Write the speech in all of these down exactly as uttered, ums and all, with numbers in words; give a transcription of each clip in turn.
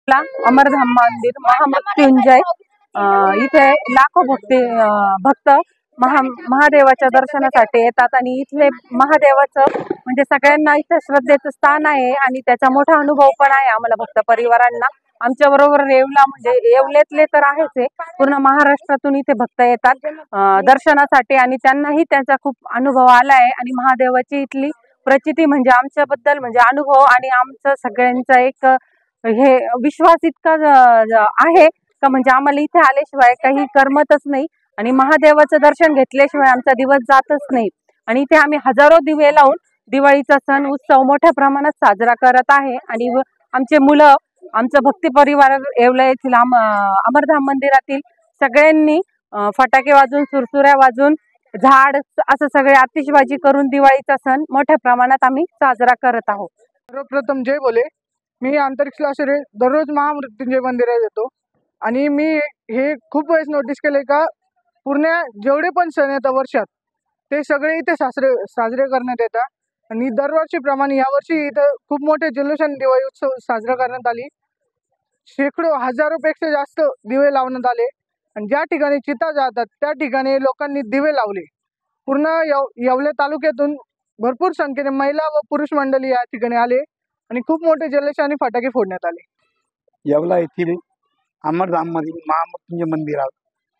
ला अमरधाम मंदिर महामृत्युंजय इथे लाखो भक्ती भक्त महा महादेवाच्या दर्शनासाठी येतात आणि इथले महादेवाचं म्हणजे सगळ्यांना इथे श्रद्धेचं स्थान आहे आणि त्याचा मोठा अनुभव पण आहे आम्हाला भक्त परिवारांना। आमच्या बरोबर येवला म्हणजे येवलेतले तर आहेच आहे, पूर्ण महाराष्ट्रातून इथे भक्त येतात दर्शनासाठी आणि त्यांनाही त्याचा खूप अनुभव आलाय आणि महादेवाची इथली प्रचिती म्हणजे आमच्याबद्दल म्हणजे अनुभव आणि आमचं सगळ्यांचा एक हे विश्वास इतका आहे का म्हणजे आम्हाला इथे आल्याशिवाय काही करमतच नाही आणि महादेवाचं दर्शन घेतल्याशिवाय आमचा दिवस जातच नाही। आणि इथे आम्ही हजारो दिवे लावून दिवाळीचा सण उत्सव मोठ्या प्रमाणात साजरा करत आहे आणि आमचे मुलं आमचं भक्ती परिवार येवला येथील अमरधाम मंदिरातील सगळ्यांनी फटाके वाजून सुरसुऱ्या वाजून झाड असं सगळे आतिषबाजी करून दिवाळीचा सण मोठ्या प्रमाणात आम्ही साजरा करत आहोत। सर्वप्रथम जय बोले। मी अंतरिक्ष लाशरे दररोज महामृत्युंजय मंदिरात येतो आणि मी हे खूप वेळेस नोटीस केले का पूर्ण जेवढे पण सण येतात वर्षात ते सगळे इथे साजरे साजरे करण्यात येतात आणि दरवर्षीप्रमाणे यावर्षी इथं खूप मोठे जल्लोषाने दिवाळी उत्सव साजरा करण्यात आली। शेकडो हजारोपेक्षा जास्त दिवे लावण्यात आले आणि ज्या ठिकाणी चिता जातात त्या ठिकाणी लोकांनी दिवे लावले। पूर्ण यव येवले तालुक्यातून भरपूर संख्येने महिला व पुरुष मंडळी या ठिकाणी आले आणि खूप मोठे जल्लोष आणि फटाके फोडण्यात आले। येवला येथील अमरधाम मधील महामृत्युंजय मंदिरात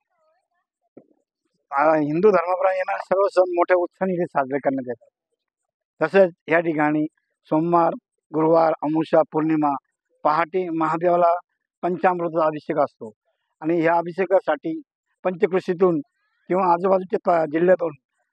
हिंदू धर्माप्रमाणे येणारे सर्व सण मोठ्या उत्साहाने इथे साजरे करण्यात येतात। तसेच या ठिकाणी सोमवार, गुरुवार, अमावस्या, पौर्णिमा पहाटे महादेवाला पंचामृताचा अभिषेक असतो आणि ह्या अभिषेकासाठी पंचकृषीतून किंवा आजूबाजूच्या जिल्ह्यातून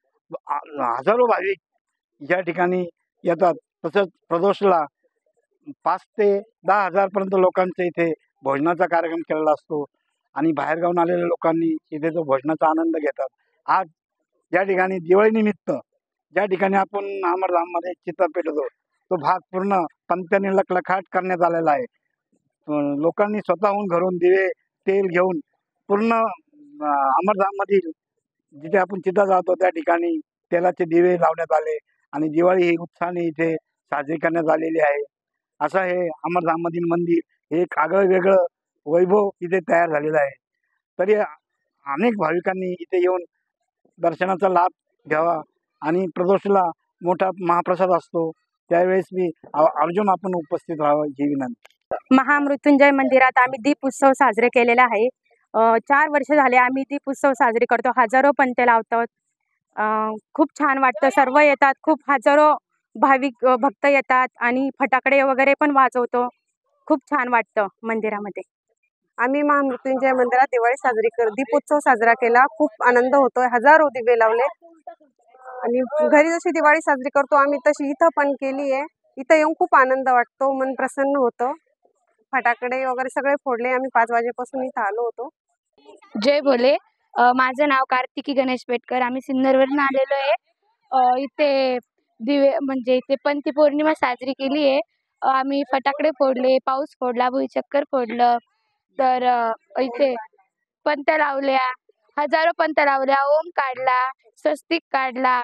हजारो भाविक या ठिकाणी येतात। तसंच प्रदोषला पाच ते दहा हजार पर्यंत लोकांच्या इथे भोजनाचा कार्यक्रम केलेला असतो आणि बाहेरगावून आलेल्या लोकांनी इथे तो भोजनाचा आनंद घेतात। आज या ठिकाणी दिवाळीनिमित्त ज्या ठिकाणी आपण अमरधाममध्ये चिता पेटवतो तो भाग पूर्ण पंत्याने लखलखाट करण्यात आलेला आहे। लोकांनी स्वतःहून घरून दिवे तेल घेऊन पूर्ण अमरधाममधील जिथे आपण चिता जातो त्या ठिकाणी तेलाचे दिवे लावण्यात आले आणि दिवाळी ही उत्साहाने इथे साजरी करण्यात आलेली आहे। असं हे अमरधाममधील मंदिर एक आगळं वेगळं वैभव इथे तयार झालेलं आहे। तरी अनेक भाविकांनी इथे येऊन दर्शनाचा लाभ घ्यावा आणि प्रदोषला मोठा महाप्रसाद असतो त्यावेळेस मी अर्जुन आपण उपस्थित राहावं ही विनंती। महामृत्युंजय मंदिरात आम्ही दीप उत्सव साजरे केलेला आहे। चार वर्ष झाले आम्ही दीप उत्सव साजरे करतो, हजारो पंते लावतात, खूप छान वाटतं। सर्व येतात, खूप हजारो भाविक भक्त येतात आणि फटाकडे वगैरे पण वाजवतो, खूप छान वाटतं मंदिरामध्ये। आम्ही महामृत्युंजय मंदिरात दिवाळी साजरी कर दीपोत्सव साजरा केला, खूप आनंद होतोय, हजारो दिवे लावले आणि घरी जशी दिवाळी साजरी करतो आम्ही तशी इथं पण केली आहे। इथं येऊन खूप आनंद वाटतो, मन प्रसन्न होतं, फटाकडे वगैरे सगळे फोडले। आम्ही पाच वाजेपासून इथं आलो होतो। जय भोले। माझं नाव कार्तिकी गणेश पेटकर, आम्ही सिन्नरवरून आलेलो आहे। इथे दिवे म्हणजे इथे पंथी पौर्णिमा साजरी केली आहे। आम्ही फटाकडे फोडले, पाऊस फोडला, भुईचक्कर फोडलं, तर इथे पंत्या लावल्या, हजारो पंत्या लावल्या, ओम काढला, स्वस्तिक काढला।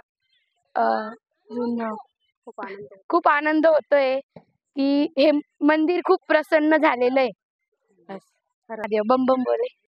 खूप आनंद खूप आनंद होतोय की हे मंदिर खूप प्रसन्न झालेलं आहे। बस बम बम बोले।